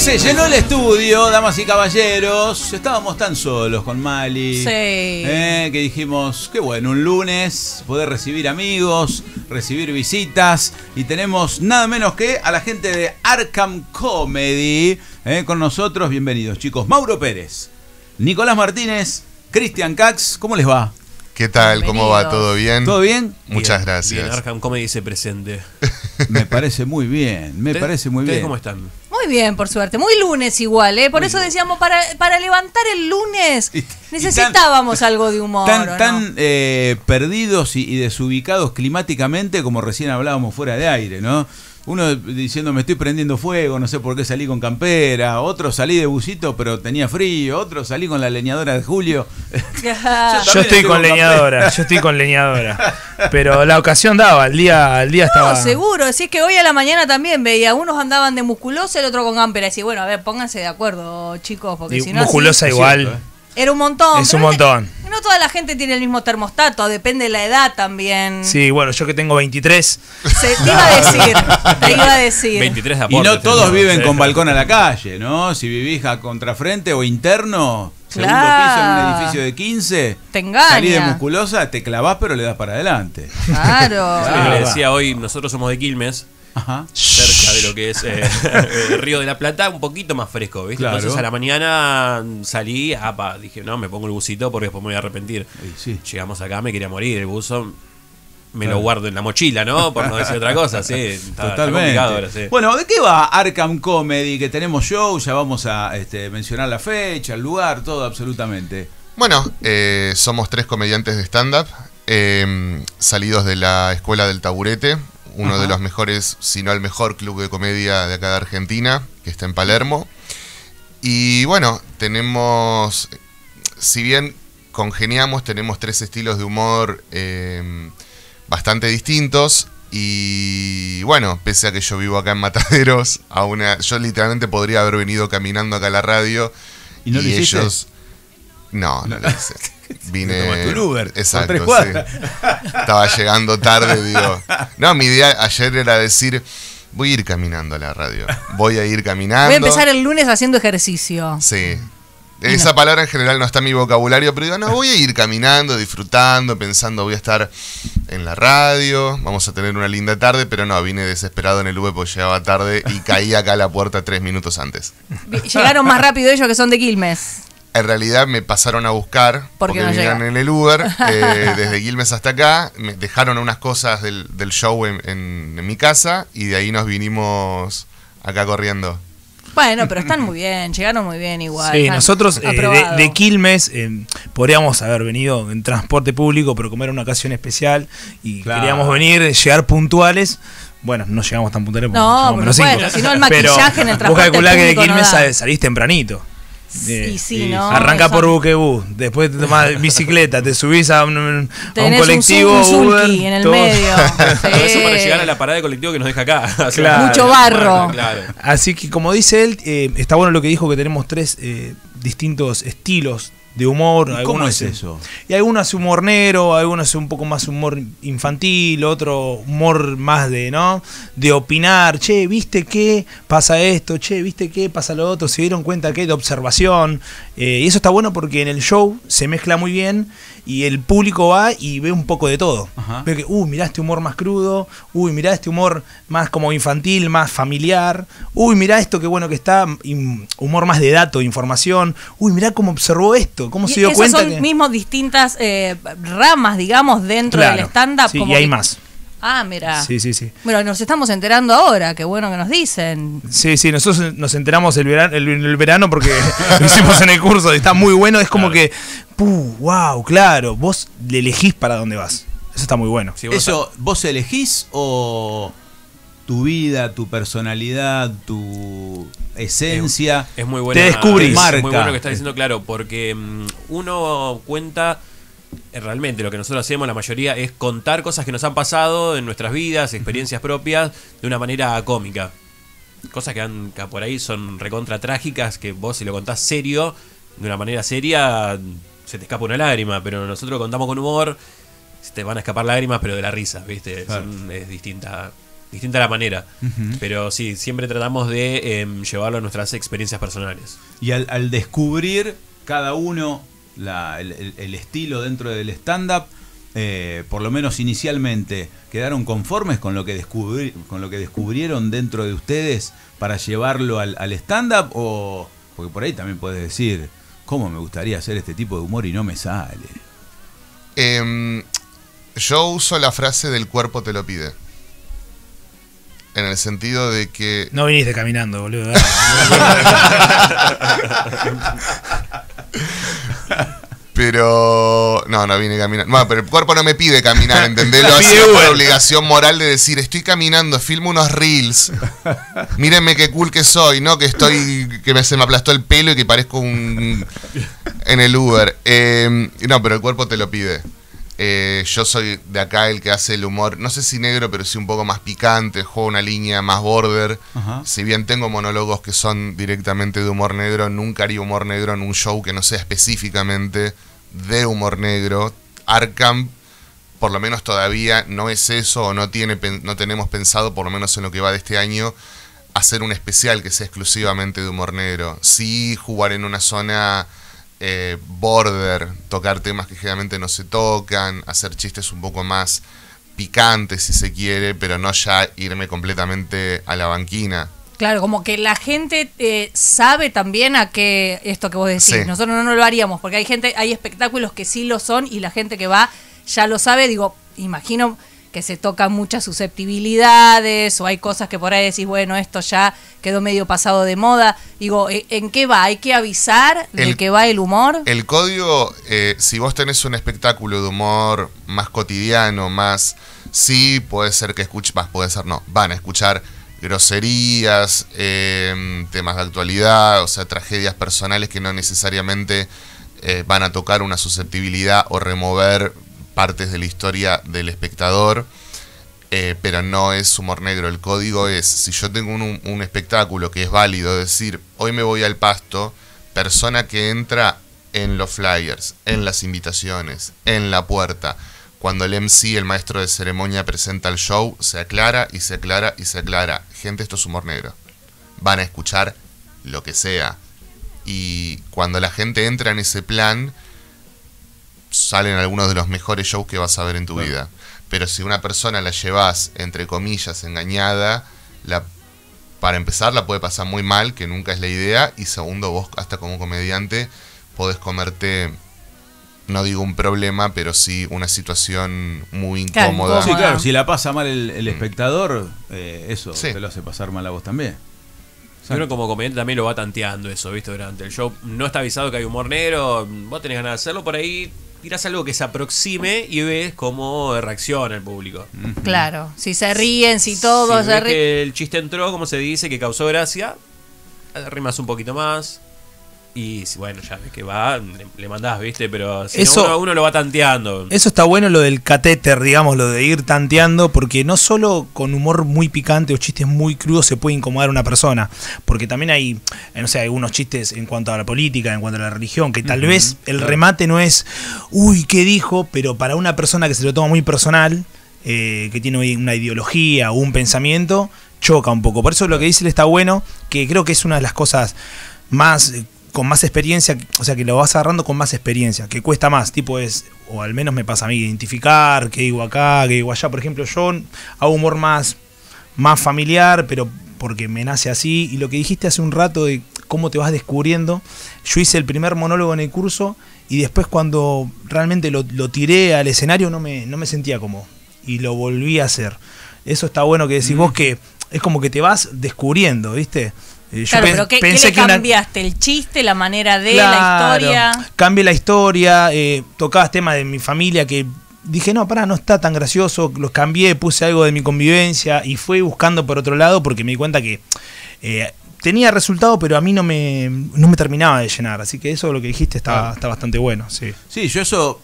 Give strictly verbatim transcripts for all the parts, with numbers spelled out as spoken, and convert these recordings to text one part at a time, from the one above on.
Se llenó el estudio, damas y caballeros. Estábamos tan solos con Mali. Sí. Eh, que dijimos, qué bueno, un lunes, poder recibir amigos, recibir visitas. Y tenemos nada menos que a la gente de Arkham Comedy eh, con nosotros. Bienvenidos, chicos. Mauro Pérez, Nicolás Martínez, Cristian Cax. ¿Cómo les va? ¿Qué tal? ¿Cómo va? ¿Todo bien? ¿Todo bien? Muchas bien, gracias. Bien, Arkham Comedy se presente. Me parece muy bien, me ¿Ustedes- parece muy ¿Ustedes bien. cómo están? Muy bien, por suerte. Muy lunes igual, ¿eh? Por Muy eso lunes. decíamos, para, para levantar el lunes Y- y necesitábamos algo de humor. Tan, ¿o no? tan eh, perdidos y, y desubicados climáticamente como recién hablábamos fuera de aire, ¿no? Uno diciendo me estoy prendiendo fuego, no sé por qué salí con campera, otro salí de busito pero tenía frío, otro salí con la leñadora de Julio. Ya. Yo Yo también estoy estoy con con leñadora, yo estoy con leñadora. Pero la ocasión daba, el día, el día No, estaba. seguro. Si es que hoy a la mañana también veía, unos andaban de musculosa, el otro con campera. Y decía, bueno, a ver, pónganse de acuerdo, chicos, porque Y si no. musculosa así- igual. cierto, ¿eh? Era un montón. Es pero un no te- montón. No toda la gente tiene el mismo termostato, depende de la edad también. Sí, bueno, yo que tengo veintitrés. Se, te iba a decir, te iba a decir. veintitrés de Y aporte. no todos tenemos. viven Sí. con balcón a la calle, ¿no? Si vivís a contrafrente o interno, segundo Claro. piso en un edificio de quince, Te engaña. salí de musculosa, te clavás pero le das para adelante. Claro. Sí, Ah, le va. decía hoy, nosotros somos de Quilmes, Ajá. cerca de lo que es eh, el Río de la Plata, un poquito más fresco, ¿viste? Claro. Entonces a la mañana salí, apa, dije, no, me pongo el busito porque después me voy a arrepentir. Y sí. Llegamos acá, me quería morir, el buzo me Claro. lo guardo en la mochila, ¿no? Por no decir otra cosa, sí. Está, está Totalmente. complicado ahora, sí. Bueno, ¿de qué va Arkham Comedy? Que tenemos show, ya vamos a este, mencionar la fecha, el lugar, todo absolutamente. Bueno, eh, somos tres comediantes de stand-up, eh, salidos de la Escuela del Taburete, uno Ajá. de los mejores, si no el mejor club de comedia de acá de Argentina, que está en Palermo. Y bueno, tenemos, si bien congeniamos, tenemos tres estilos de humor eh, bastante distintos. Y bueno, pese a que yo vivo acá en Mataderos, a una, yo literalmente podría haber venido caminando acá a la radio. ¿Y no lo hiciste? ellos... No, no lo hice. Vine... Te tomaste un Uber, por Exacto, tres sí. cuadras. Estaba llegando tarde, digo... No, mi idea ayer era decir... Voy a ir caminando a la radio. Voy a ir caminando. Voy a empezar el lunes haciendo ejercicio. Sí. Esa palabra en general no está en mi vocabulario, pero digo, no, voy a ir caminando, disfrutando, pensando, voy a estar en la radio, vamos a tener una linda tarde, pero no, vine desesperado en el Uber porque llegaba tarde y caí acá a la puerta tres minutos antes. Llegaron más rápido ellos que son de Quilmes. En realidad me pasaron a buscar ¿Por qué porque no vinieron llega? en el Uber, eh, desde Quilmes hasta acá, me dejaron unas cosas del, del show en, en- en mi casa y de ahí nos vinimos acá corriendo. Bueno, pero están muy bien, llegaron muy bien igual. Sí, están nosotros eh, de, aprobado. de Quilmes eh, podríamos haber venido en transporte público, pero como era una ocasión especial y Claro. queríamos venir, llegar puntuales. Bueno, no llegamos tan puntuales. porque No, llegamos por menos supuesto, cinco. si no el Pero maquillaje en el vos transporte calculás que de público no Quilmes da. sal- salís tempranito. Sí, Eh, sí, y ¿no? Arrancás Eso- por Buquebú, después te tomás bicicleta, te subís a un, a un Tenés colectivo, un, sul- un Uber, sulky en el todo. medio. Todo eso para Sí. llegar a la parada de colectivo que nos deja acá. O sea, Claro. Mucho barro. Claro. Así que como dice él, eh, está bueno lo que dijo, que tenemos tres eh, distintos estilos de humor. ¿Y ¿Cómo Algunos es eh, eso? Y algunos hace humor negro, algunos hace un poco más humor infantil, otro humor más de, ¿no? De opinar, che, ¿viste qué? Pasa esto, che, ¿viste qué? Pasa lo otro, ¿se dieron cuenta qué? De observación. Eh, y eso está bueno porque en el show se mezcla muy bien y el público va y ve un poco de todo. Ajá. Ve que, uy, mirá este humor más crudo, uy, mirá este humor más como infantil, más familiar, uy, mirá esto qué bueno que está, im- humor más de dato, información, uy, mirá cómo observó esto, cómo Y se dio esas cuenta son que... mismos distintas eh, ramas, digamos, dentro Claro. del stand-up. Sí, como y hay que- más. Ah, mira. Sí, sí, sí. Bueno, nos estamos enterando ahora, qué bueno que nos dicen. Sí, sí, nosotros nos enteramos el verano, el, el verano porque lo hicimos en el curso y está muy bueno. Es como que, puh, wow, claro, vos le elegís para dónde vas. Eso está muy bueno. Sí, vos- ¿Eso vos elegís o tu vida, tu personalidad, tu esencia? Es muy buena. Te descubrís. Es Marca. muy bueno lo que estás diciendo, claro, porque mm, uno cuenta. eh, Realmente lo que nosotros hacemos, la mayoría, es contar cosas que nos han pasado en nuestras vidas, experiencias propias, de una manera cómica. Cosas que, han, que por ahí son recontra trágicas, que vos si lo contás serio, de una manera seria, se te escapa una lágrima, pero nosotros lo contamos con humor, se te van a escapar lágrimas, pero de la risa, ¿viste? Claro. Son- es distinta. distinta la manera. Ujú. Pero sí, siempre tratamos de eh, llevarlo a nuestras experiencias personales. Y al, al descubrir cada uno la, el, el- el estilo dentro del stand-up, eh, por lo menos inicialmente, ¿quedaron conformes con lo que, descubri- con lo que descubrieron dentro de ustedes para llevarlo al, al stand-up? O, porque por ahí también puedes decir, ¿cómo me gustaría hacer este tipo de humor y no me sale? Em, yo uso la frase del cuerpo te lo pide. En el sentido de que... No viniste caminando, boludo. Pero... No, no vine caminando. No, pero el cuerpo no me pide caminar, ¿entendés? Lo Pide hacía por Uber. obligación moral de decir, estoy caminando, filmo unos reels. Mírenme qué cool que soy, ¿no? Que estoy... Que me, se me aplastó el pelo y que parezco un... En el Uber. Eh, no, pero el cuerpo te lo pide. Eh, yo soy de acá el que hace el humor, no sé si negro, pero sí un poco más picante, juego una línea más border. Ajá. Si bien tengo monólogos que son directamente de humor negro, nunca haría humor negro en un show que no sea específicamente de humor negro. Arkham, por lo menos todavía no es eso, o no, tiene, pen- no tenemos pensado, por lo menos en lo que va de este año, hacer un especial que sea exclusivamente de humor negro. Sí jugar en una zona... Eh, border, tocar temas que generalmente no se tocan, hacer chistes un poco más picantes si se quiere, pero no ya irme completamente a la banquina. Claro, como que la gente eh, sabe también a qué esto que vos decís. Sí. Nosotros no, no lo haríamos, porque hay gente, hay espectáculos que sí lo son y la gente que va ya lo sabe. Digo, imagino que se tocan muchas susceptibilidades o hay cosas que por ahí decís, bueno, esto ya quedó medio pasado de moda. Digo, ¿en qué va? ¿Hay que avisar de El- que va el humor? El código, eh, si vos tenés un espectáculo de humor más cotidiano, más... Sí, puede ser que escuches, más puede ser no, van a escuchar groserías, eh, temas de actualidad, o sea, tragedias personales que no necesariamente eh, van a tocar una susceptibilidad o remover partes de la historia del espectador, eh, pero no es humor negro. El código es, si yo tengo un, un espectáculo que es válido, decir, hoy me voy al Pasto, persona que entra en los flyers, en las invitaciones, en la puerta, cuando el M C, el maestro de ceremonia, presenta el show, se aclara y se aclara y se aclara. Gente, esto es humor negro. Van a escuchar lo que sea. Y cuando la gente entra en ese plan, salen algunos de los mejores shows que vas a ver en tu Bueno. vida. Pero si una persona la llevas, entre comillas, engañada, la, para empezar la puede pasar muy mal, que nunca es la idea, y segundo, vos hasta como comediante podés comerte, no digo un problema, pero sí una situación muy Claro, incómoda. Sí, Cómoda. claro, si la pasa mal el, el espectador, eh, eso Sí. te lo hace pasar mal a vos también. Yo creo que como comediante también lo va tanteando eso, ¿viste? Durante el show no está avisado que hay humor negro, vos tenés ganas de hacerlo, por ahí tirás algo que se aproxime y ves cómo reacciona el público. Claro, si se ríen, si todos si se ves ríen. que el chiste entró, como se dice, que causó gracia, rimas un poquito más. Y si, bueno, ya ves que va, le, le mandás, ¿viste? Pero si Eso- no, uno, uno lo va tanteando. Eso está bueno, lo del catéter, digamos, lo de ir tanteando, porque no solo con humor muy picante o chistes muy crudos se puede incomodar a una persona, porque también hay, eh, no sé, algunos chistes en cuanto a la política, en cuanto a la religión, que tal Ujú, vez el claro. remate no es, uy, ¿qué dijo? Pero para una persona que se lo toma muy personal, eh, que tiene una ideología o un pensamiento, choca un poco. Por eso lo que dice él está bueno, que creo que es una de las cosas más... eh, con más experiencia, o sea que lo vas agarrando con más experiencia, que cuesta más, tipo es, o al menos me pasa a mí, identificar qué digo acá, qué digo allá. Por ejemplo, yo hago humor más, más familiar, pero porque me nace así, y lo que dijiste hace un rato de cómo te vas descubriendo, yo hice el primer monólogo en el curso, y después cuando realmente lo, lo tiré al escenario no me, no me sentía como, y lo volví a hacer. Eso está bueno que decís vos, que es como que te vas descubriendo, ¿viste? Eh, yo Claro, pen- pero ¿qué, pensé ¿qué le que una- cambiaste? ¿El chiste, la manera de, Claro, la historia? cambié la historia, eh, tocabas temas de mi familia que dije, no, pará, no está tan gracioso, los cambié, puse algo de mi convivencia y fui buscando por otro lado porque me di cuenta que eh, tenía resultado, pero a mí no me, no me terminaba de llenar. Así que eso lo que dijiste está, Claro. está bastante bueno, sí. Sí, yo eso,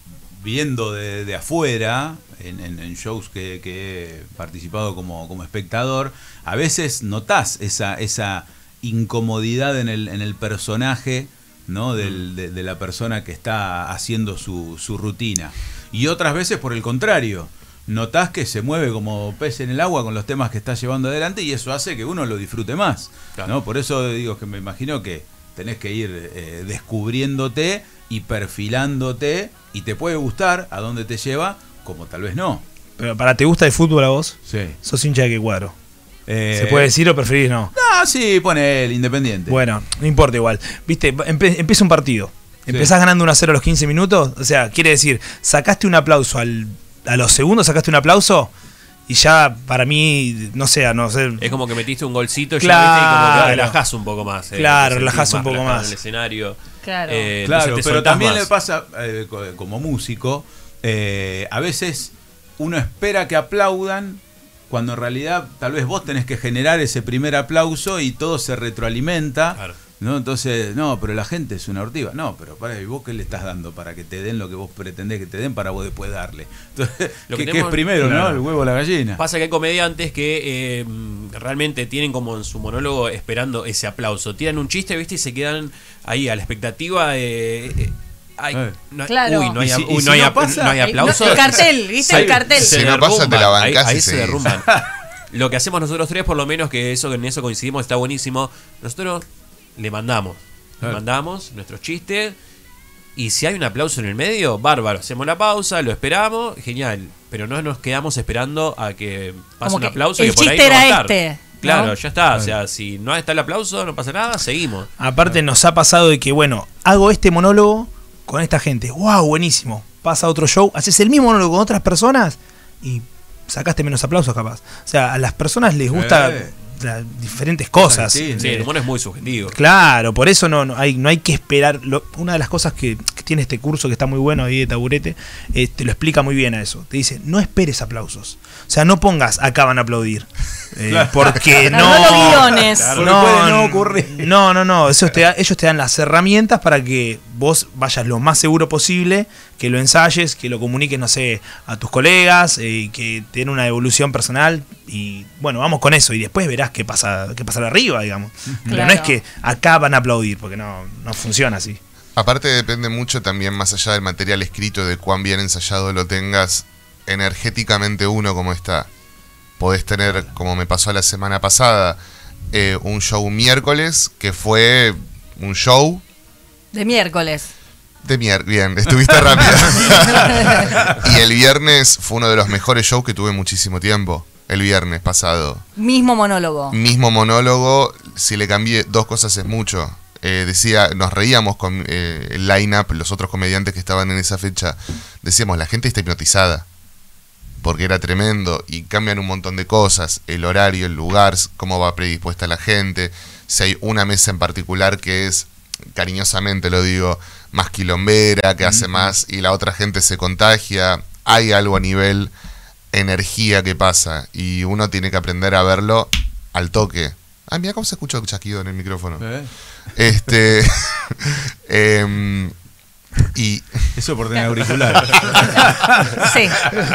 viendo de, de afuera, en, en- en shows que, que he participado como, como espectador, a veces notás esa, esa incomodidad en el, en el personaje, ¿no? Del, de, de la persona que está haciendo su, su rutina. Y otras veces por el contrario, notás que se mueve como pez en el agua con los temas que está llevando adelante y eso hace que uno lo disfrute más, Claro. ¿no? Por eso digo que me imagino que tenés que ir eh, descubriéndote y perfilándote y te puede gustar a dónde te lleva, como tal vez no. Pero para, ¿te gusta el fútbol a vos? Sí. ¿Sos hincha de qué cuadro? Eh, ¿Se puede decir o preferís no? Ah, sí, pone el Independiente. Bueno, no importa igual. Viste, empe- empieza un partido. Empezás ganando uno a cero a los quince minutos. O sea, quiere decir, sacaste un aplauso al, a los segundos, sacaste un aplauso y ya para mí, no sé, a no sé. Es como que metiste un golcito Claro. ya, ¿viste? Y como que relajás un poco más. eh, Claro, te sentís relajás un poco relajado más. En el escenario. Claro. Eh, Claro, entonces te pero soltás también más. le pasa, eh, co- como músico, eh, a veces uno espera que aplaudan cuando en realidad tal vez vos tenés que generar ese primer aplauso y todo se retroalimenta. Claro. ¿No? Entonces, no, pero la gente es una ortiva. No, pero para, ¿y vos qué le estás dando para que te den lo que vos pretendés que te den para vos después darle? Entonces, Lo ¿qué, que qué es tenemos- primero, claro. no? ¿El huevo o la gallina? Pasa que hay comediantes que eh, realmente tienen como en su monólogo esperando ese aplauso. Tiran un chiste, ¿viste? Y se quedan ahí a la expectativa de... eh, ay, Eh. no hay- Claro. Uy, no hay, ¿Y si- uy, y si no hay, no ap- pasa? no hay Ay, no, aplauso. el cartel, ¿viste? Se- El cartel. se Si no pasa, te la derrumban. bancás Ahí, ahí y se seguís. derrumban. Lo que hacemos nosotros tres, por lo menos, que eso en eso coincidimos, está buenísimo. Nosotros le mandamos. Le Claro. mandamos nuestros chistes. Y si hay un aplauso en el medio, bárbaro. Hacemos la pausa, lo esperamos, genial. Pero no nos quedamos esperando a que pase Como un que aplauso el que por ahí chiste no va a era estar. este, Claro, ¿no? ya está. O sea, si no está el aplauso, no pasa nada, seguimos. Aparte nos ha pasado de que, bueno, hago este monólogo con esta gente. ¡Wow! Buenísimo. Pasa a otro show, haces el mismo monólogo con otras personas y sacaste menos aplausos capaz. O sea, a las personas les gusta Eh. la- diferentes cosas. Sí, Sí, el humor es muy subjetivo. Claro, por eso no, no hay, no hay que esperar. Lo- una de las cosas que, que tiene este curso que está muy bueno ahí de Taburete, eh, te lo explica muy bien a eso. Te dice, no esperes aplausos. O sea, no pongas acá van a aplaudir. Eh, Claro. Porque Claro, no. no los guiones. Claro. Porque puede no ocurrir. No, no, no. Eso te da- ellos te dan las herramientas para que vos vayas lo más seguro posible, que lo ensayes, que lo comuniques, no sé, a tus colegas, eh, que tengan una evolución personal. Y bueno, vamos con eso. Y después verás qué pasa, qué pasa arriba, digamos. Pero Claro. no es que acá van a aplaudir, porque no, no funciona así. Aparte depende mucho también, más allá del material escrito, de cuán bien ensayado lo tengas, energéticamente uno como está. Podés tener, como me pasó la semana pasada, eh, un show miércoles que fue un show De miércoles. de miércoles. Bien, estuviste rápido. Y el viernes fue uno de los mejores shows que tuve muchísimo tiempo. El viernes pasado. Mismo monólogo. Mismo monólogo, si le cambié dos cosas es mucho. Eh, decía, nos reíamos con eh, el line-up, los otros comediantes que estaban en esa fecha. Decíamos, la gente está hipnotizada. Porque era tremendo y cambian un montón de cosas. El horario, el lugar, cómo va predispuesta la gente. Si hay una mesa en particular que es, cariñosamente lo digo, más quilombera, que hace más y la otra gente se contagia. Hay algo a nivel energía que pasa y uno tiene que aprender a verlo al toque. Ah, mira cómo se escucha el chasquido en el micrófono. ¿Eh? Este. em, y Eso por tener auricular. Sí.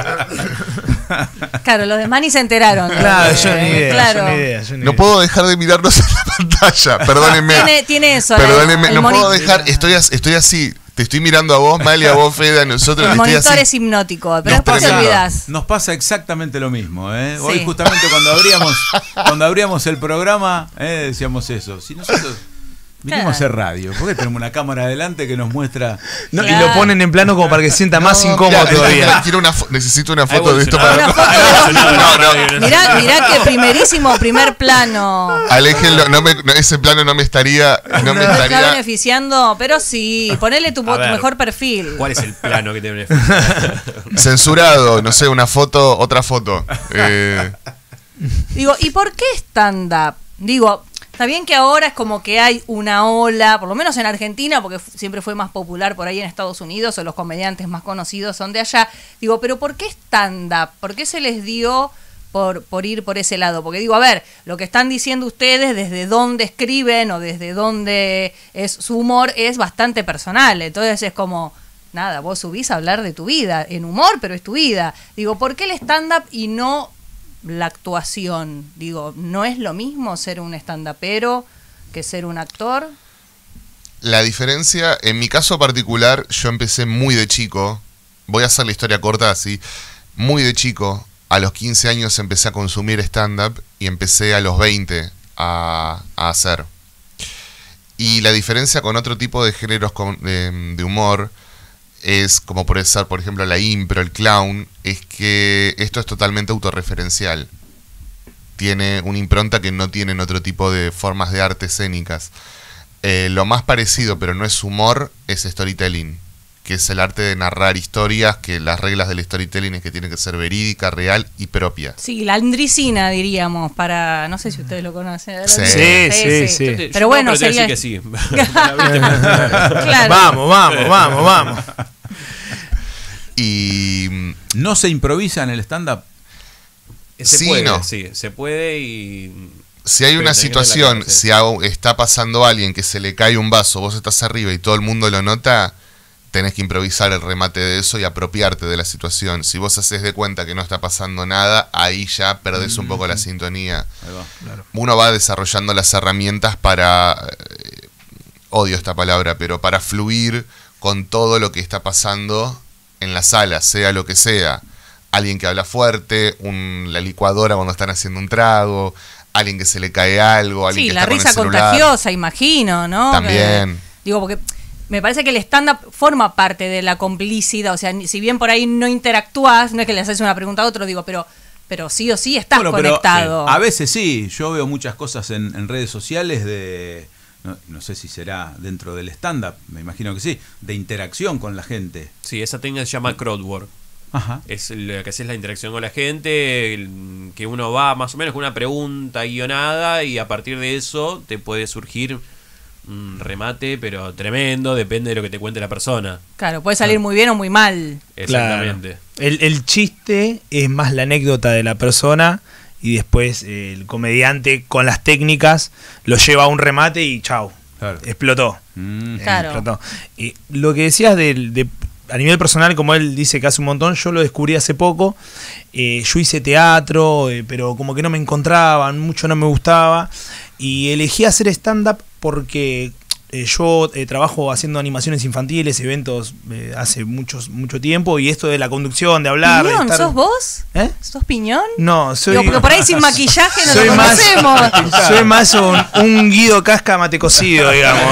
Claro, los demás ni se enteraron. Claro, yo ni Eh, idea. Claro. Yo ni idea, yo ni no idea. puedo dejar de mirarlos en la pantalla. Perdónenme. Tiene, tiene eso. la- Perdónenme, el no puedo moni- dejar. Estoy, as- estoy así. Te estoy mirando a vos, Mali, a vos, Fede, a nosotros. El Estoy monitor así. es hipnótico, pero No, después te tremendo. olvidas. Nos pasa exactamente lo mismo, ¿eh? Hoy Sí. justamente cuando abríamos, cuando abríamos el programa, ¿eh? decíamos eso. Si nosotros vinimos a hacer radio, ¿por qué tenemos una cámara adelante que nos muestra? No, Claro. Y lo ponen en plano como para que se sienta más No, incómodo mirá, todavía. quiero una fo- necesito una Ha foto de esto evolucionado. para. Una foto. No, no. Mirá, mirá que primerísimo primer plano. Aléjenlo, no me, no, ese plano no me estaría. No me No está estaría. beneficiando, pero sí, ponele tu, A tu ver, mejor perfil. ¿Cuál es el plano que te Censurado, no sé, una foto, otra foto. Eh, Digo, ¿y por qué stand-up? Digo, está bien que ahora es como que hay una ola, por lo menos en Argentina, porque f- siempre fue más popular por ahí en Estados Unidos, o los comediantes más conocidos son de allá. Digo, pero ¿por qué stand-up? ¿Por qué se les dio por, por ir por ese lado? Porque digo, a ver, lo que están diciendo ustedes, desde dónde escriben o desde dónde es su humor, es bastante personal. Entonces es como, nada, vos subís a hablar de tu vida, en humor, pero es tu vida. Digo, ¿por qué el stand-up y no la actuación? Digo, ¿no es lo mismo ser un stand-upero que ser un actor? La diferencia, en mi caso particular, yo empecé muy de chico. Voy a hacer la historia corta así. muy de chico. A los quince años empecé a consumir stand-up y empecé a los veinte a, a hacer. Y la diferencia con otro tipo de géneros con, de, de humor es, como puede ser, por ejemplo, la impro, el clown, es que esto es totalmente autorreferencial. Tiene una impronta que no tienen otro tipo de formas de arte escénicas. Eh, lo más parecido, pero no es humor, es storytelling, que es el arte de narrar historias, que las reglas del storytelling es que tiene que ser verídica, real y propia. Sí, la andricina, diríamos, para... No sé si ustedes lo conocen. Sí. Sí, sí, sí. Yo- yo Pero bueno, no, pero te sería- voy a decir que sí. Claro. Vamos, vamos, vamos, vamos. Y mm, ¿No se improvisa en el stand-up? Se Sí, puede, no. sí, se puede y... si hay Pero una tenés que tener la situación, cabeza. si a- está pasando alguien que se le cae un vaso, vos estás arriba y todo el mundo lo nota, tenés que improvisar el remate de eso y apropiarte de la situación. Si vos haces de cuenta que no está pasando nada, ahí ya perdés un poco la sintonía. Ahí va. Uno va desarrollando las herramientas para, eh, odio esta palabra, pero para fluir con todo lo que está pasando en la sala, sea lo que sea. Alguien que habla fuerte, un, la licuadora cuando están haciendo un trago, alguien que se le cae algo, alguien Sí, que la está con el risa celular. contagiosa, imagino, ¿no? También. Que- digo, porque me parece que el stand-up forma parte de la complicidad. O sea, ni- si bien por ahí no interactúas, no es que le haces una pregunta a otro, digo, pero, pero sí o sí estás Bueno, pero, conectado. eh, a veces sí, yo veo muchas cosas en, en redes sociales de, no, no sé si será dentro del stand-up, me imagino que sí, de interacción con la gente. Sí, esa técnica se llama crowdwork. Ajá. Es lo que haces la interacción con la gente, el- que uno va más o menos con una pregunta guionada y a partir de eso te puede surgir un remate, pero tremendo, depende de lo que te cuente la persona. Claro, puede salir muy bien o muy mal. Exactamente. Claro. El, el chiste es más la anécdota de la persona y después eh, el comediante con las técnicas lo lleva a un remate y chau, Claro. explotó. Mm. Eh, Claro. explotó. Y lo que decías del- de, a nivel personal, como él dice que hace un montón, yo lo descubrí hace poco. Eh, yo hice teatro, eh, pero como que no me encontraba, mucho no me gustaba. Y elegí hacer stand-up porque eh, yo eh, trabajo haciendo animaciones infantiles, eventos eh, hace muchos, mucho tiempo. Y esto de la conducción, de hablar. de ¿Piñón? estar- ¿Sos vos? ¿Eh? ¿Sos piñón? No, soy. Digo, porque por ahí sin maquillaje no soy lo más, conocemos. soy más un, un Guido Casca mate cocido, digamos.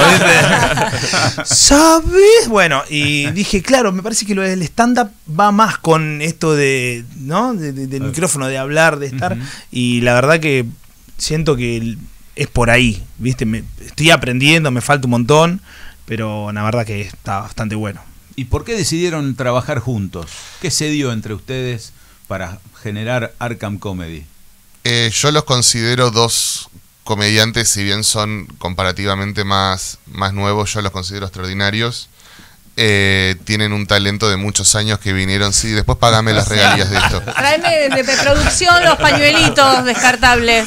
¿viste? ¿Sabes? Bueno, y dije, claro, me parece que lo del stand-up va más con esto de, ¿no? De- de- del micrófono, de hablar, de estar. Ujú. Y la verdad que siento que el- es por ahí, ¿viste? Me, estoy aprendiendo, me falta un montón, pero la verdad que está bastante bueno. ¿Y por qué decidieron trabajar juntos? ¿Qué se dio entre ustedes para generar Arkham Comedy? Eh, yo los considero dos comediantes, si bien son comparativamente más, más nuevos, yo los considero extraordinarios. Eh, tienen un talento de muchos años que vinieron, sí, después págame las regalías de esto. Tráeme de, de producción los pañuelitos descartables.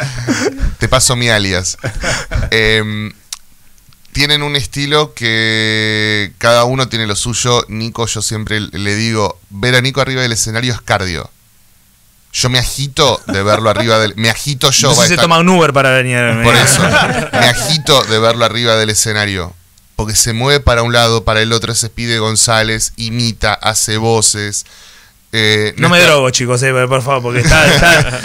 Te paso mi alias. Eh, tienen un estilo que cada uno tiene lo suyo. Nico, yo siempre le digo, ver a Nico arriba del escenario es cardio. Yo me agito de verlo arriba del... Me agito yo. No sé va a si se estar- toma un Uber para venir. Por eso, me agito de verlo arriba del escenario. Porque se mueve para un lado, para el otro, se pide González, imita, hace voces. Eh, No me está- drogo, chicos, eh, por favor, porque está... está-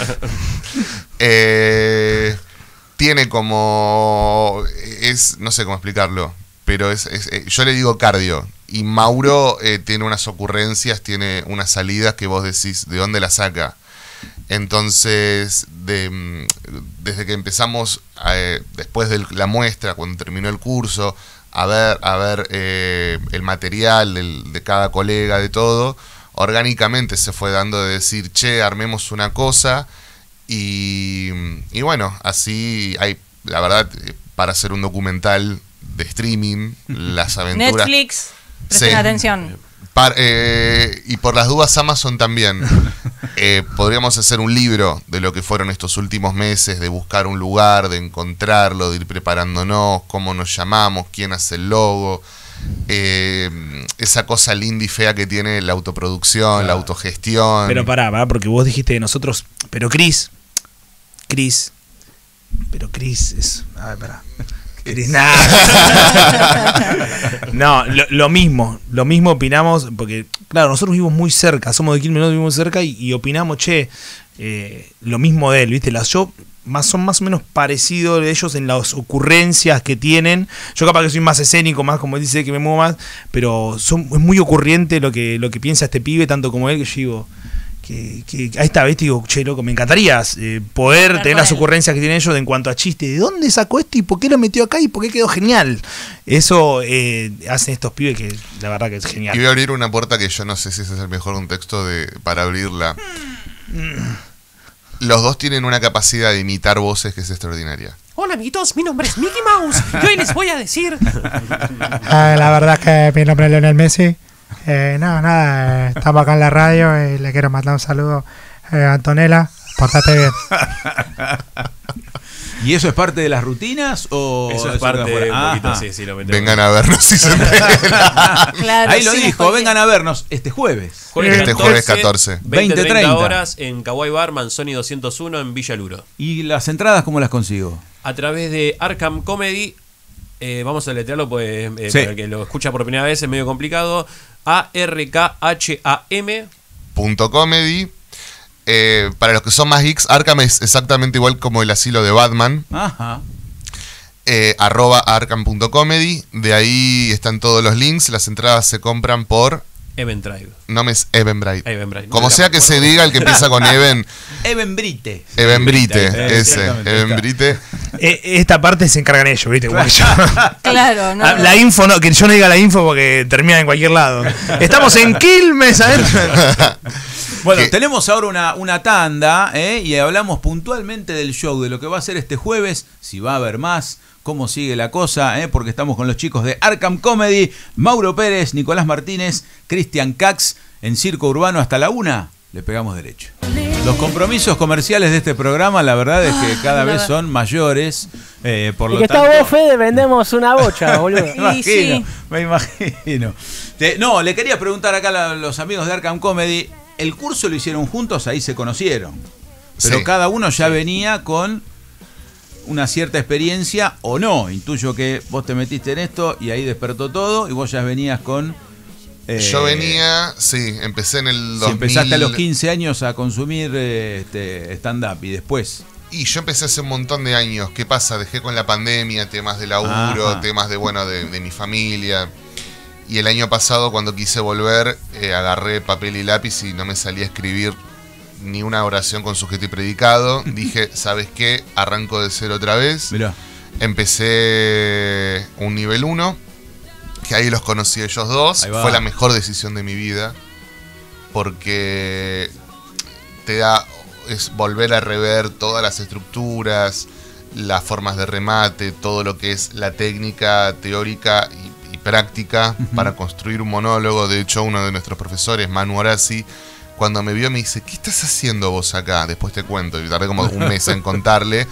Eh, tiene como... Es, no sé cómo explicarlo, pero es, es- eh, yo le digo cardio. Y Mauro eh, tiene unas ocurrencias, tiene unas salidas que vos decís, ¿de dónde la saca? Entonces, de, mm, desde que empezamos, eh, después de la muestra, cuando terminó el curso, a ver, a ver eh, el material del- de cada colega, de todo, orgánicamente se fue dando de decir, che, armemos una cosa, y, y bueno, así hay, la verdad, eh, para hacer un documental de streaming, las aventuras... Netflix, presten Sí. atención. Par- eh, y por las dudas Amazon también. Eh, podríamos hacer un libro de lo que fueron estos últimos meses, de buscar un lugar, de encontrarlo, de ir preparándonos, cómo nos llamamos, quién hace el logo. Eh, esa cosa linda y fea que tiene la autoproducción, la autogestión. Pero pará, pará, porque vos dijiste de nosotros. Pero Chris, Chris, pero Chris es. A ver, pará. No, lo, lo mismo, lo mismo opinamos, porque claro, nosotros vivimos muy cerca, somos de Quilmes, nosotros vivimos cerca y, y opinamos, che, eh, lo mismo de él, ¿viste? Las yo más, son más o menos parecidos de ellos en las ocurrencias que tienen. Yo capaz que soy más escénico, más como él dice, que me muevo más, pero son, es muy ocurrente lo que, lo que piensa este pibe, tanto como él, que yo digo... Que, que ahí está, ¿viste? Digo, che, loco, me encantaría eh, poder Ver tener con las él. ocurrencias que tienen ellos en cuanto a chistes. ¿De dónde sacó esto y por qué lo metió acá y por qué quedó genial? Eso eh, hacen estos pibes que la verdad que es genial. Y voy a abrir una puerta que yo no sé si ese es el mejor contexto de, para abrirla. Los dos tienen una capacidad de imitar voces que es extraordinaria. Hola amiguitos, mi nombre es Mickey Mouse y hoy les voy a decir... Ah, la verdad es que mi nombre es Lionel Messi. Eh, no, nada, eh, estamos acá en la radio y le quiero mandar un saludo eh, a Antonella. Portate bien. ¿Y eso es parte de las rutinas o Eso es queda parte fuera? de un poquito, Ajá. sí, sí, lo metemos. Vengan a vernos si se enteran. Claro, Ahí lo sin dijo, spoiler. vengan a vernos este jueves. Este jueves catorce. veinte veinte, treinta treinta horas en Kawaii Bar, Manzoni doscientos uno en Villa Luro. ¿Y las entradas cómo las consigo? A través de Arkham Comedy, eh, vamos a letrearlo, pues eh, Sí. para el que lo escucha por primera vez es medio complicado. A R K H A M. Punto comedy. Eh, para los que son más geeks, Arkham es exactamente igual como el asilo de Batman. Ajá. Eh, arroba arkham.comedy. De ahí están todos los links. Las entradas se compran por Eventbrite. Nomes Eventbrite. Eventbrite. Como No, sea no, que no, se no. diga el que empieza con Even. Even Brite. Evenbrite, Eh, ese. exactamente, Evenbrite. Eh, esta parte se encargan ellos, ¿viste? Como que yo- Claro, no. Ah, la info, no, que yo no diga la info porque termina en cualquier lado. Estamos en Quilmes, adentro. Bueno, Que- tenemos ahora una, una tanda, ¿eh? Y hablamos puntualmente del show, de lo que va a ser este jueves, si va a haber más, cómo sigue la cosa, ¿eh? Porque estamos con los chicos de Arkham Comedy, Mauro Pérez, Nicolás Martínez, Cristian Cax, en Circo Urbano hasta la una, le pegamos derecho. Los compromisos comerciales de este programa, la verdad es que cada la vez ver- son mayores, eh, por Y lo que está tanto... vos, Fede, vendemos una bocha, boludo. Me imagino, Y sí. me imagino. Te- no, le quería preguntar acá a la- los amigos de Arkham Comedy. El curso lo hicieron juntos, ahí se conocieron. Pero Sí. cada uno ya venía con una cierta experiencia o no. Intuyo que vos te metiste en esto y ahí despertó todo y vos ya venías con... eh, Yo venía, sí, empecé en el Si dos mil. empezaste a los quince años a consumir eh, este, stand-up y después... Y yo empecé hace un montón de años. ¿Qué pasa? Dejé con la pandemia, temas de laburo, Ajá. temas de, bueno, de, de mi familia. Y el año pasado, cuando quise volver, eh, agarré papel y lápiz y no me salía a escribir ni una oración con sujeto y predicado. Dije, ¿sabes qué? Arranco de cero otra vez. Mirá. Empecé un nivel uno, que ahí los conocí ellos dos. Ahí va. Fue la mejor decisión de mi vida, porque te da, es volver a rever todas las estructuras, las formas de remate, todo lo que es la técnica teórica y, y práctica para construir un monólogo. De hecho, uno de nuestros profesores, Manu Horaci, cuando me vio me dice, ¿qué estás haciendo vos acá? Después te cuento, y tardé como un mes en contarle.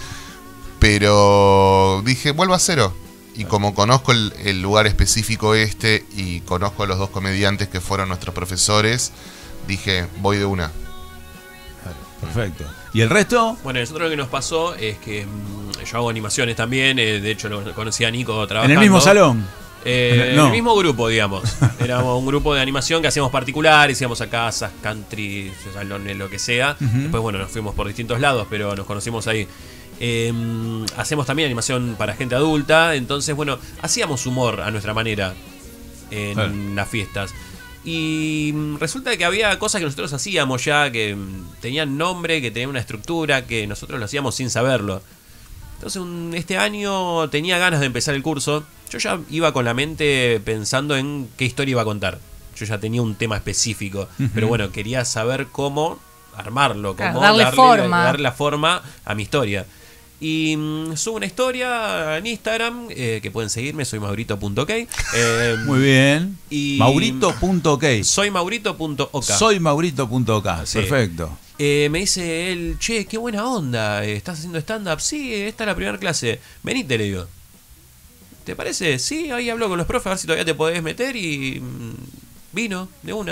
Pero dije, vuelvo a cero. Y como conozco el, el lugar específico este y conozco a los dos comediantes que fueron nuestros profesores, dije, voy de una. Perfecto. ¿Y el resto? Bueno, nosotros lo que nos pasó es que mm, yo hago animaciones también. eh, de hecho, lo conocí a Nico ¿En trabajando. el mismo salón? Eh, No. En el mismo grupo, digamos. Éramos un grupo de animación que hacíamos particulares, íbamos a casas, country, salones, lo que sea. Ujú. Después, bueno, nos fuimos por distintos lados, pero nos conocimos ahí. Eh, hacemos también animación para gente adulta, entonces, bueno, hacíamos humor a nuestra manera en Claro. las fiestas. Y mm, resulta que había cosas que nosotros hacíamos ya que mm, tenían nombre, que tenían una estructura, que nosotros lo hacíamos sin saberlo. Entonces un- este año tenía ganas de empezar el curso. Yo ya iba con la mente pensando en qué historia iba a contar. Yo ya tenía un tema específico, Ujú. pero bueno, quería saber cómo armarlo, cómo Claro, darle forma. darle la forma a mi historia. Y mm, subo una historia en Instagram, eh, que pueden seguirme, soy maurito punto ok. Eh, Muy bien. Y- Maurito punto ok. Soy maurito punto ok. Soy Maurito punto ok. Sí. Perfecto. Eh, me dice él, che, qué buena onda, eh, ¿estás haciendo stand-up? Sí, esta es la primera clase. Venite, le digo. ¿Te parece? Sí, ahí hablo con los profes a ver si todavía te podés meter y mm, vino de una.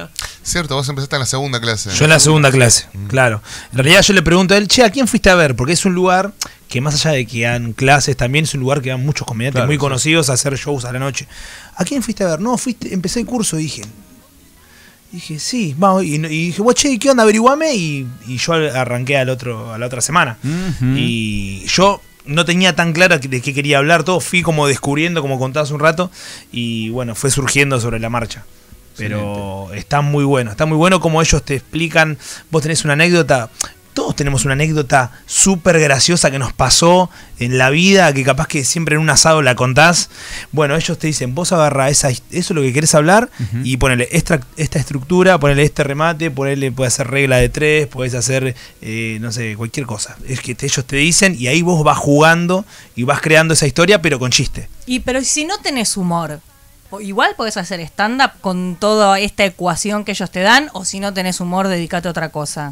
Cierto, vos empezaste en la segunda clase. Yo en la segunda clase, claro. En realidad yo le pregunto a él, che, ¿a quién fuiste a ver? Porque es un lugar que más allá de que dan clases, también es un lugar que van muchos comediantes Claro, muy sí. conocidos a hacer shows a la noche. ¿A quién fuiste a ver? No, fuiste, empecé el curso, dije. Dije, sí, vamos. Y, y dije, bueno, che, ¿qué onda? Averiguame. Y, y yo arranqué al otro, a la otra semana. Ujú. Y yo no tenía tan claro de qué quería hablar, todo fui como descubriendo, como contabas un rato. Y bueno, fue surgiendo sobre la marcha. Pero está muy bueno, está muy bueno como ellos te explican. Vos tenés una anécdota, todos tenemos una anécdota súper graciosa que nos pasó en la vida, que capaz que siempre en un asado la contás. Bueno, ellos te dicen, vos agarrá esa, eso es lo que querés hablar, uh-huh. y ponele esta, esta estructura, ponele este remate, ponele, puedes hacer regla de tres, podés hacer, eh, no sé, cualquier cosa. Es que te, ellos te dicen y ahí vos vas jugando y vas creando esa historia, pero con chiste. Y pero si no tenés humor, igual podés hacer stand-up con toda esta ecuación que ellos te dan, o si no tenés humor, dedicate a otra cosa.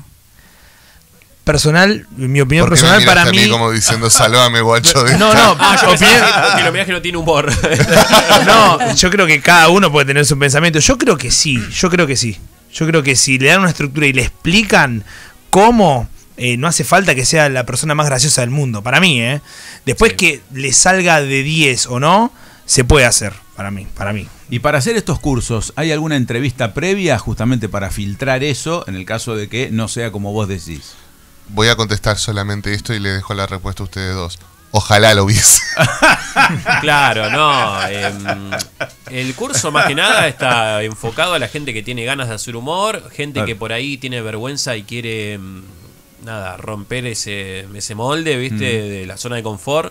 Personal, mi opinión ¿Por qué personal me para miraste a mí. mí como diciendo, salvame, guacho? De No, no, Ah, yo opinión- pensé que lo mirás que no tiene humor. No, yo creo que cada uno puede tener su pensamiento. Yo creo que sí, yo creo que sí. Yo creo que si le dan una estructura y le explican cómo, eh, no hace falta que sea la persona más graciosa del mundo, para mí, ¿eh? Después Sí. que le salga de diez o no, se puede hacer, para mí, para mí. Y para hacer estos cursos, ¿hay alguna entrevista previa justamente para filtrar eso en el caso de que no sea como vos decís? Voy a contestar solamente esto y le dejo la respuesta a ustedes dos. Ojalá lo hubiese. Claro, no. eh, el curso más que nada está enfocado a la gente que tiene ganas de hacer humor, gente Claro. que por ahí tiene vergüenza y quiere mm, nada, romper ese, ese molde, ¿viste? Mm. De la zona de confort.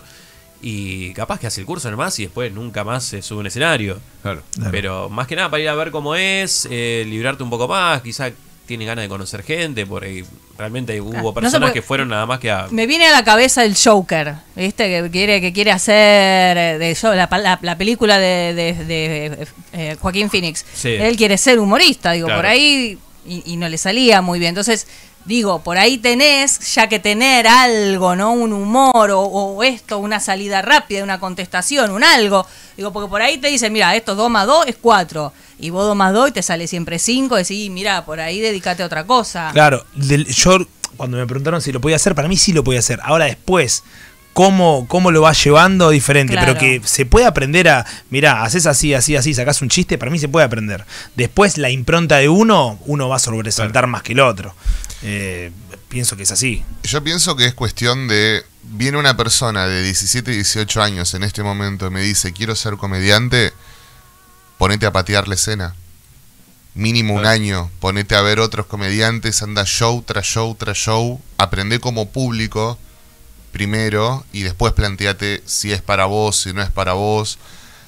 Y capaz que hace el curso nomás y después nunca más se sube a un escenario. Claro. Claro. Pero más que nada para ir a ver cómo es, eh, librarte un poco más, quizá tiene ganas de conocer gente, porque realmente hubo Ah, no se personas puede- que fueron nada más que a... Me viene a la cabeza el Joker, ¿viste? Que quiere, que quiere hacer eh, de yo, la, la- la película de, de- de, eh, Joaquín Phoenix. Sí. Él quiere ser humorista, digo, Claro. por ahí, y, y no le salía muy bien. Entonces, digo, por ahí tenés ya que tener algo, ¿no? Un humor o, o esto, una salida rápida, una contestación, un algo. Digo, porque por ahí te dicen, mira, esto dos más dos es cuatro. Y vos dos más dos y te sale siempre cinco. Decís, mira, por ahí dedicate a otra cosa. Claro, del- yo cuando me preguntaron si lo podía hacer, para mí sí lo podía hacer. Ahora después, cómo, cómo lo vas llevando diferente, Claro. pero que se puede aprender a, mirá, haces así, así, así, sacás un chiste, para mí se puede aprender. Después la impronta de uno, uno va a sobresaltar más que el otro. Eh, pienso que es así. Yo pienso que es cuestión de... Viene una persona de diecisiete, dieciocho años en este momento y me dice, quiero ser comediante, ponete a patear la escena. Mínimo un año, ponete a ver otros comediantes, anda show tras show tras show, aprende como público primero y después planteate si es para vos, si no es para vos.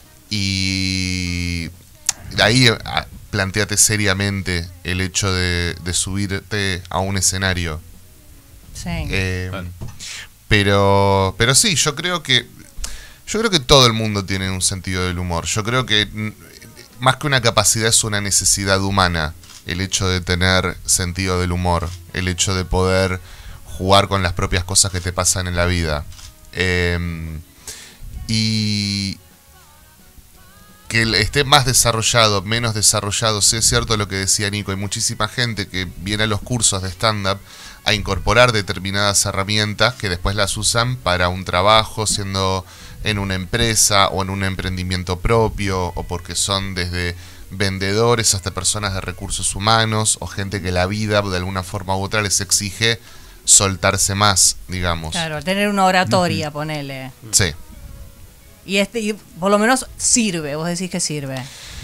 Y de ahí a- planteate seriamente el hecho de, de subirte a un escenario. Sí. Eh, Claro. pero, pero sí, yo creo que yo creo que todo el mundo tiene un sentido del humor. Yo creo que mm, más que una capacidad es una necesidad humana el hecho de tener sentido del humor, el hecho de poder jugar con las propias cosas que te pasan en la vida. Eh, y que el- esté más desarrollado, menos desarrollado, sí es cierto lo que decía Nico, hay muchísima gente que viene a los cursos de stand-up a incorporar determinadas herramientas que después las usan para un trabajo, siendo en una empresa o en un emprendimiento propio, o porque son desde vendedores hasta personas de recursos humanos, o gente que la vida de alguna forma u otra les exige soltarse más, digamos. Claro, tener una oratoria, ponele. Sí. Y este, y por lo menos sirve, vos decís que sirve.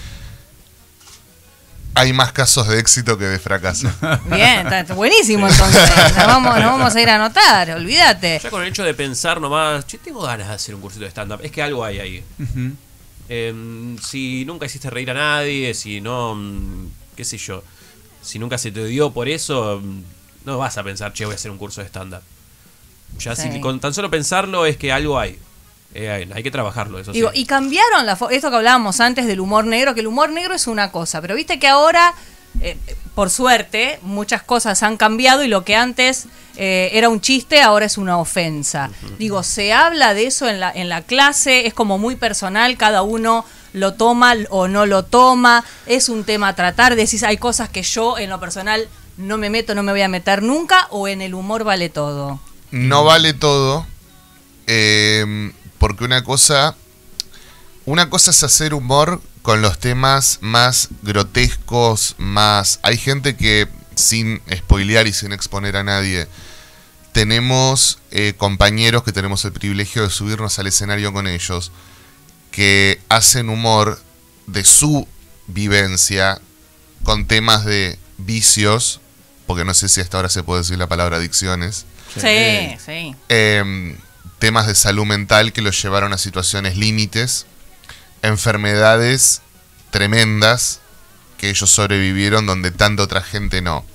Hay más casos de éxito que de fracaso. Bien, está, está buenísimo entonces. Nos vamos, nos vamos a ir a anotar, olvídate. Ya con el hecho de pensar nomás, che, tengo ganas de hacer un cursito de stand-up, es que algo hay ahí. Ujú. Eh, si nunca hiciste reír a nadie, si no, mm, qué sé yo, si nunca se te dio por eso, mm, no vas a pensar, che, voy a hacer un curso de stand-up. Ya Sí. si con tan solo pensarlo es que algo hay. Eh, hay, hay que trabajarlo, eso Digo, sí. y cambiaron la fo- esto que hablábamos antes del humor negro, que el humor negro es una cosa, pero viste que ahora, eh, por suerte, muchas cosas han cambiado y lo que antes eh, era un chiste, ahora es una ofensa. Digo, se habla de eso en la, en la clase, es como muy personal, cada uno lo toma o no lo toma, es un tema a tratar, decís, hay cosas que yo en lo personal no me meto, no me voy a meter nunca, o en el humor vale todo. No vale todo, eh, porque una cosa, una cosa es hacer humor con los temas más grotescos, más... Hay gente que, sin spoilear y sin exponer a nadie, tenemos eh, compañeros que tenemos el privilegio de subirnos al escenario con ellos, que hacen humor de su vivencia con temas de vicios, porque no sé si hasta ahora se puede decir la palabra adicciones. Sí, sí. Eh, temas de salud mental que los llevaron a situaciones límites, enfermedades tremendas que ellos sobrevivieron donde tanta otra gente no.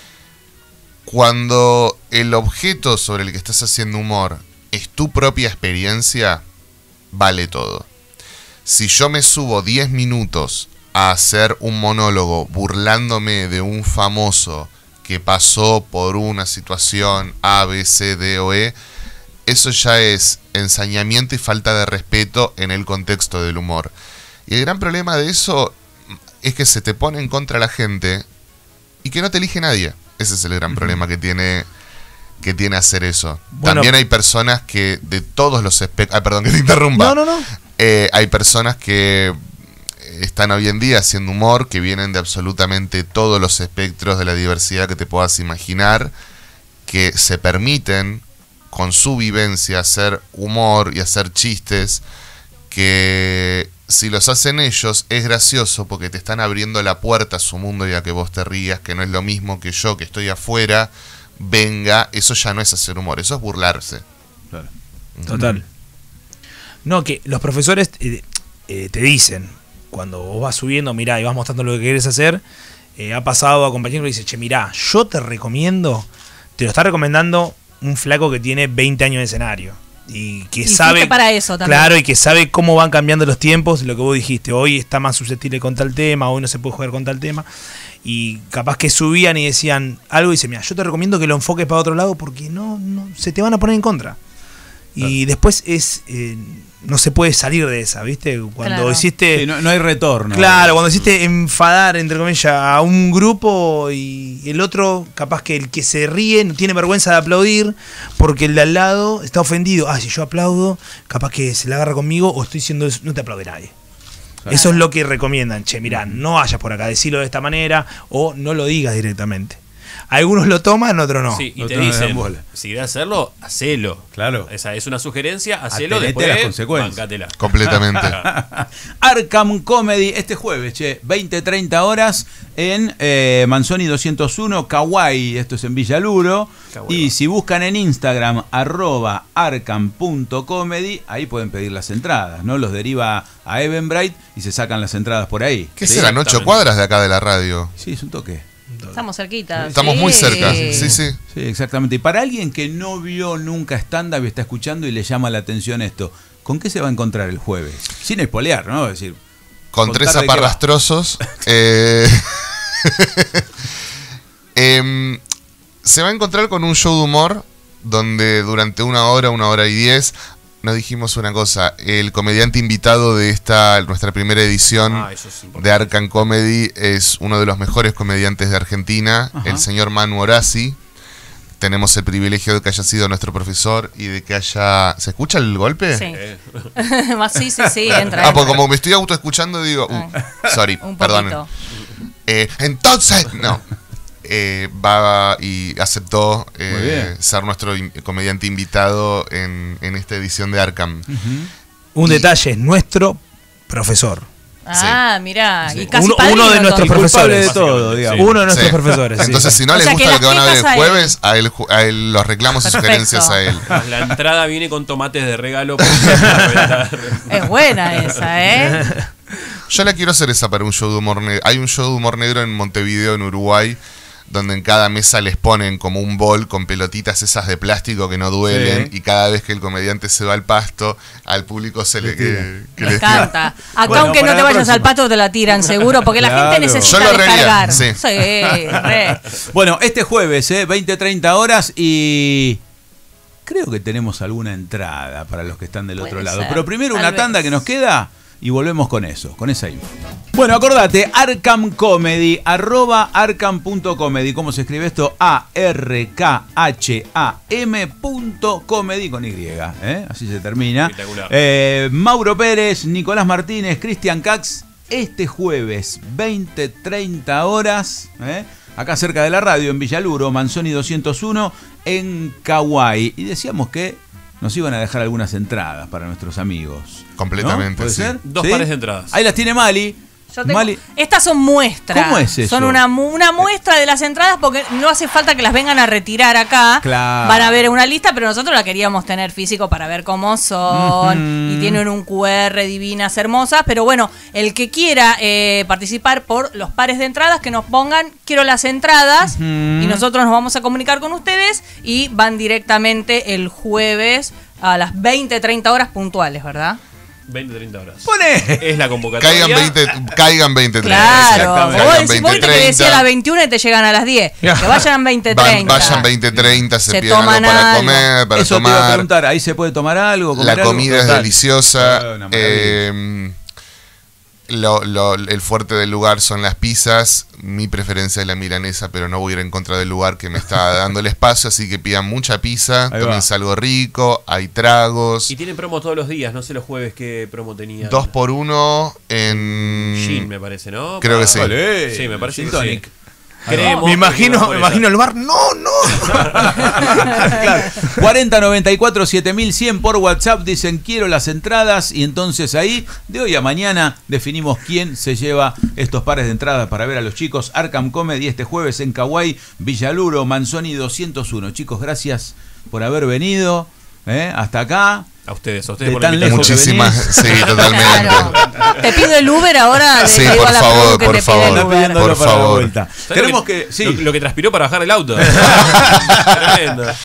Cuando el objeto sobre el que estás haciendo humor es tu propia experiencia, vale todo. Si yo me subo diez minutos a hacer un monólogo burlándome de un famoso que pasó por una situación A, B, C, D o E, eso ya es ensañamiento y falta de respeto en el contexto del humor. Y el gran problema de eso es que se te pone en contra la gente y que no te elige nadie. Ese es el gran problema que tiene, que tiene hacer eso. Bueno, También hay personas que de todos los espectros... Ah, perdón, que te interrumpa. No, no, no. Eh, hay personas que están hoy en día haciendo humor, que vienen de absolutamente todos los espectros de la diversidad que te puedas imaginar, que se permiten con su vivencia hacer humor y hacer chistes, que si los hacen ellos es gracioso porque te están abriendo la puerta a su mundo y a que vos te rías, que no es lo mismo que yo que estoy afuera, venga, eso ya no es hacer humor, eso es burlarse. Claro. Total. No, que los profesores eh, eh, te dicen, cuando vos vas subiendo, mirá, y vas mostrando lo que querés hacer, eh, ha pasado a compañeros que dice, che, mirá, yo te recomiendo, te lo está recomendando un flaco que tiene veinte años de escenario. Y que Y sabe... fuiste para eso también. Claro, y que sabe cómo van cambiando los tiempos, lo que vos dijiste, hoy está más susceptible con tal tema, hoy no se puede jugar con tal tema. Y capaz que subían y decían algo y dicen, mira, yo te recomiendo que lo enfoques para otro lado porque no, no se te van a poner en contra. Y después es eh, no se puede salir de esa, ¿viste? Cuando Claro. hiciste... Sí, no, no hay retorno. Claro, cuando hiciste enfadar, entre comillas, a un grupo y el otro, capaz que el que se ríe no tiene vergüenza de aplaudir porque el de al lado está ofendido. Ah, si yo aplaudo, capaz que se la agarra conmigo o estoy diciendo eso, no te aplaude nadie. Claro. Eso es lo que recomiendan. Che, mirá, no vayas por acá, decilo de esta manera o no lo digas directamente. Algunos lo toman, otros no. Sí, y No te te dan dicen, bola. si querés hacerlo, hacelo. Claro. Esa es una sugerencia, hacelo, Atenete después a las consecuencias. bancátela. Completamente. Arkham Comedy este jueves, che, veinte treinta horas en eh, Manzoni doscientos uno, Kawaii, esto es en Villaluro. Kawaii. Y si buscan en Instagram, arroba arkham punto comedy, ahí pueden pedir las entradas, ¿no? Los deriva a Eventbrite y se sacan las entradas por ahí. ¿Qué ¿Sí? serán? ¿Ocho exactamente. cuadras de acá de la radio? Sí, es un toque. Estamos cerquita. Estamos sí. muy cerca. Sí, sí. Sí, exactamente. Y para alguien que no vio nunca stand-up y está escuchando y le llama la atención esto, ¿con qué se va a encontrar el jueves? Sin espolear, ¿no? Es decir, Con contar tres de qué va. aparrastrosos. eh, em, se va a encontrar con un show de humor donde durante una hora, una hora y diez, nos dijimos una cosa. El comediante invitado de esta, nuestra primera edición Ah, eso es importante. de Arkham Comedy es uno de los mejores comediantes de Argentina, Ajá. el señor Manu Orasi. Tenemos el privilegio de que haya sido nuestro profesor y de que haya... ¿Se escucha el golpe? Sí. Eh, Más sí, sí, sí, entra. Ah, pues entra. como me estoy autoescuchando digo, uh, sorry, Un perdonen. poquito. Eh, entonces, no. Eh, va y aceptó eh, Muy bien. ser nuestro in- comediante invitado en, en esta edición de Arkham. Un Y- detalle, es nuestro profesor. Ah, mirá. Sí. Y casi Uno- padrino, uno de nuestros entonces. culpable de profesores. todo, digamos. Uno de nuestros Sí. profesores. sí. Entonces, si no O les sea, que gusta lo las que van a ver el quejas a él. jueves, a él, ju- a él los reclamos y Perfecto. sugerencias a él. la entrada viene con tomates de regalo. Es buena esa, ¿eh? Yo la quiero hacer esa para un show de humor negro. Hay un show de humor negro en Montevideo, en Uruguay, donde en cada mesa les ponen como un bol con pelotitas esas de plástico que no duelen, Sí. y cada vez que el comediante se va al pasto, al público se le, que, que Me les tira. encanta. Acá, Bueno, aunque para no te la vayas al próxima. pato, te la tiran seguro, porque la Claro. gente necesita Yo lo reiría, descargar. sí. re. Bueno, este jueves, ¿eh? veinte treinta horas y creo que tenemos alguna entrada para los que están del Puede otro lado. ser, Pero primero tal una vez. tanda que nos queda y volvemos con eso, con esa info. Bueno, acordate, Arkham Comedy, arroba arkham punto comedy. ¿Cómo se escribe esto? A R K H A M punto comedy con Y, ¿eh? Así se termina. Espectacular. Eh, Mauro Pérez, Nicolás Martínez, Cristian Cax, este jueves, veinte treinta horas, ¿eh? Acá cerca de la radio, en Villaluro, Manzoni doscientos uno, en Kauai. Y decíamos que nos iban a dejar algunas entradas para nuestros amigos. Completamente, ¿No? ¿Puede sí. ser? Dos ¿Sí? pares de entradas. Ahí las tiene Mali. Yo tengo- Mali. Estas son muestras. ¿Cómo es eso? Son una, mu- una muestra de las entradas porque no hace falta que las vengan a retirar acá. Claro. Van a ver una lista, pero nosotros la queríamos tener físico para ver cómo son. Ujú. Y tienen un Q R divinas, hermosas. Pero bueno, el que quiera eh, participar por los pares de entradas, que nos pongan, quiero las entradas. Ujú. Y nosotros nos vamos a comunicar con ustedes y van directamente el jueves a las veinte treinta horas puntuales, ¿verdad? veinte treinta horas. Pone. Es la convocatoria. Caigan veinte, caigan veinte treinta. Claro, exactamente. vos, Caigan decís, vos viste que decía a las veintiuna y te llegan a las diez. Que vayan a veinte Van- treinta. vayan veinte treinta, se, Se piden algo toman para algo. comer, para Eso te iba a tomar. preguntar, ¿ahí se puede tomar algo? comer La algo? comida es Total. deliciosa. Ah, una maravilla. eh, lo- lo- el fuerte del lugar son las pizzas. Mi preferencia es la milanesa, pero no voy a ir en contra del lugar que me está dando el espacio. Así que pidan mucha pizza, Ahí va. tómense algo rico, hay tragos. Y tienen promo todos los días, no sé los jueves qué promo tenían. Dos por uno en. Gin, me parece, ¿no? Creo que sí. Olé, Sí, me parece gin que tonic. sí. Ahí va. Creemos Me que imagino, va por me esa. imagino el bar. No, no. Claro. cuarenta noventa y cuatro siete mil cien por WhatsApp dicen quiero las entradas y entonces ahí de hoy a mañana definimos quién se lleva estos pares de entradas para ver a los chicos. Arkham Comedy este jueves en Kauai, Villaluro, Manzoni doscientos uno. Chicos, gracias por haber venido, ¿eh? Hasta acá. A ustedes, a ustedes De por la tan invitación. lejos que Muchísimas. venís. Sí, totalmente. Claro. Te pido el Uber ahora. Sí, le digo por a la favor, Perú que por te pida favor. el Está Uber. pidiéndolo Por para la favor. vuelta. ¿Sabés Queremos lo que, sí. Lo, lo que transpiró para bajar el auto. Tremendo.